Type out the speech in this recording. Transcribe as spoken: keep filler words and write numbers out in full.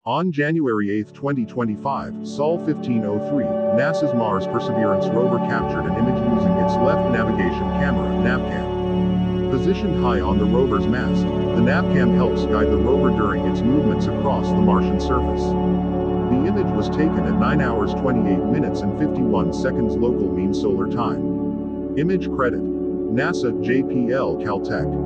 On January eighth twenty twenty-five, S O L fifteen oh three, NASA's Mars Perseverance rover captured an image using its left navigation camera, NavCam. Positioned high on the rover's mast, the NavCam helps guide the rover during its movements across the Martian surface. The image was taken at nine hours twenty-eight minutes and fifty-one seconds local mean solar time. Image credit: NASA, J P L-Caltech.